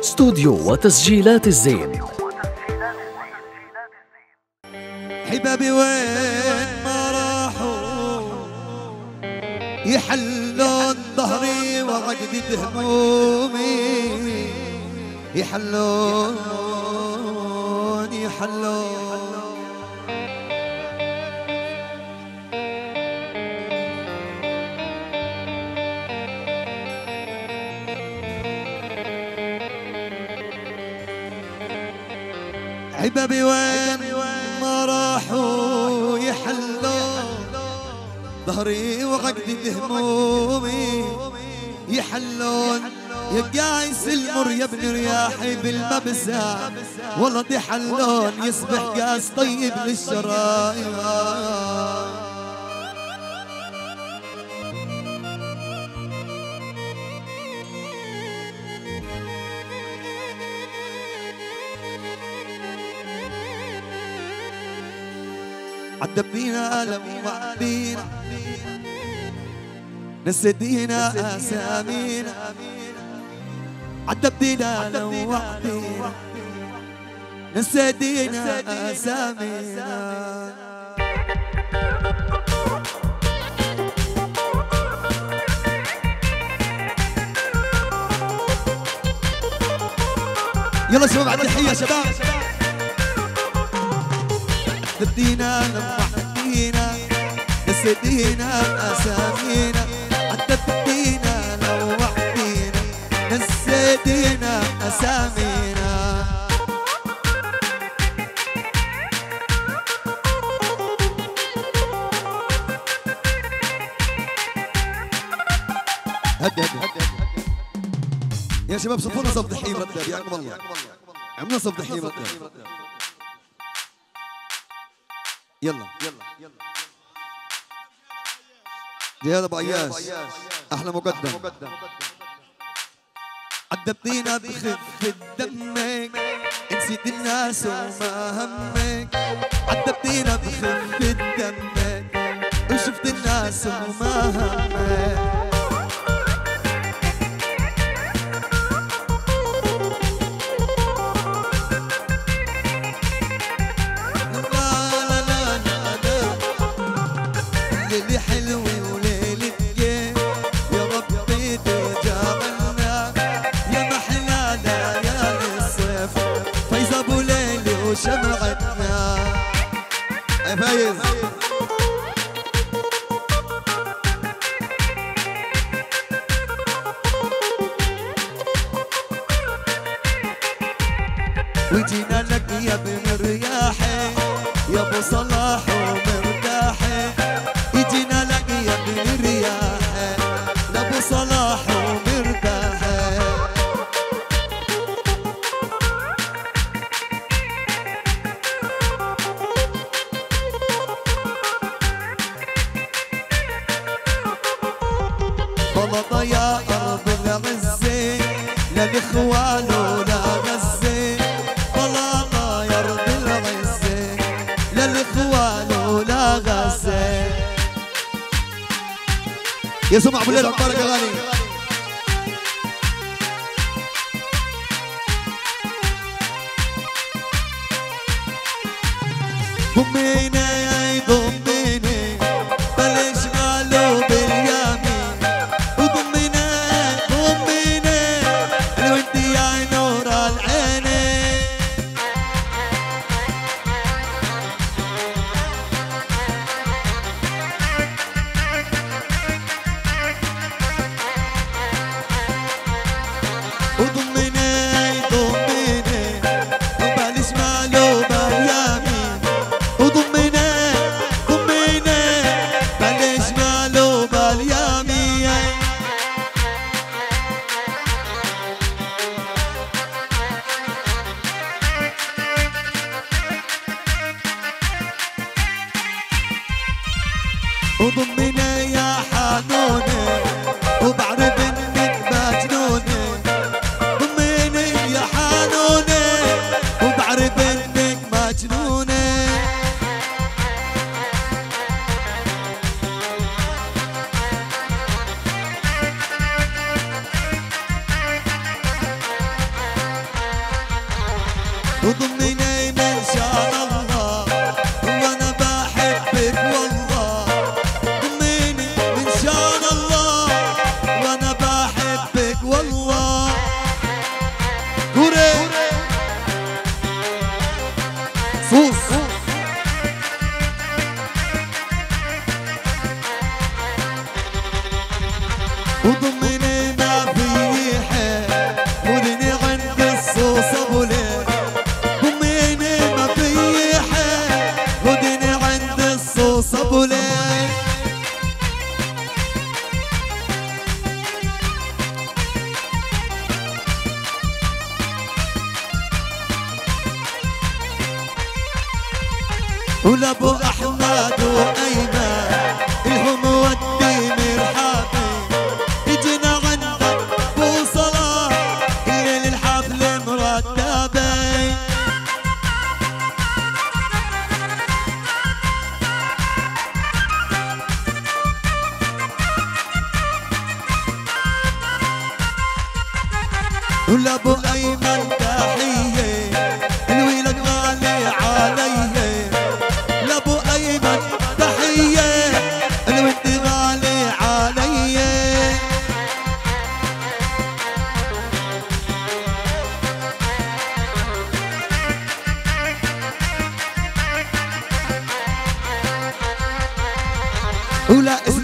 استوديو وتسجيلات الزين. حبابي وين ما راحوا يحلون ظهري وعقدي همومي، يحلون حبابي وين ما راحوا يحلون ظهري وعقدي همومي، يحلون يا قايس المر يا ابن رياحي بالمبزع، والله دي حلون يصبح قاس طيب للشرايين. عذبينا لوعدينا نسيتينا اسامينا، عذبتينا لوعدينا نسيتينا اسامينا. يلا شباب عندي تحية شباب. عذبتينا لوعدينا نسيتينا اسامينا، عذبتينا لوعدينا نسيتينا اسامينا. هدي يا شباب صفونا صف دحيم رداب يعقب الله، عملنا صف دحيم رداب. يلا زياد ابو عياش احلى مقدم. عذبتينا بخفة دمك نسيت الناس وما همك، عذبتينا بخفة دمك وشفت الناس وما همك. ليلي حلوة وليلة جيل يا ربي تجعلنا، يا محلى ليالي الصيف فايزة ابو ليلي وشمعتنا. يا فايز وجينا لك يا ابن رياحي يا ابو صلاح ومرتاحي، يجينا لك يا ابن رياحي لابو صلاح ومرتاحي. بلطة يا ارض العزة للاخوان ولا غزة، بلطة يا ارض العزة للاخوان ولا غزة. يا سمع ابو الليل عبارك اغاني. ضمينا يا ضمينا بلاش غالو باليمين، وضمينا انا وانت يا نور العينين. وضمينا وضمني ما في حيل خذني عند الصوص ابو ليل ضمني ما في حيل خذني عند الصوص ابو ليل ولابو احمد وايمن الهم ودي مرحبا اجينا عندك بو صلاح الليل الحفل مرتبين ولابو ايمن تحيه الولد غالي عليه لابو ايمن تحيه الود غالي علي ولا